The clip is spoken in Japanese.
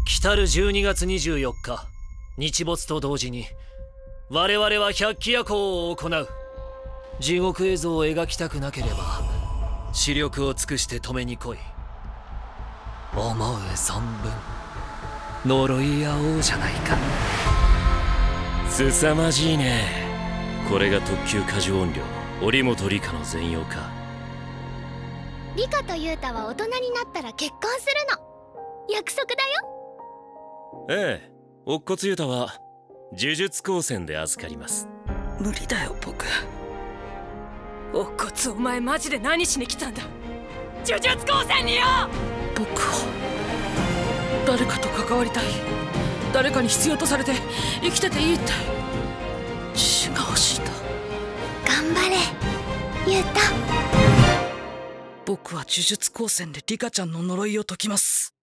来る12月24日日没と同時に我々は百鬼夜行を行う。地獄絵図を描きたくなければ視力を尽くして止めに来い。思う存分呪い合おうじゃないか。 凄まじいね。これが特級過剰音量織本リカの全容か。 リカとユータは大人になったら結婚するの。約束だよ。 ええ、乙骨ユタは呪術高専で預かります。 無理だよ僕。乙骨、お前マジで何しに来たんだ。呪術高専によ。僕は誰かと関わりたい。誰かに必要とされて生きてていいって自信が欲しいんだ。 頑張れユータ。 僕は呪術高専でリカちゃんの呪いを解きます。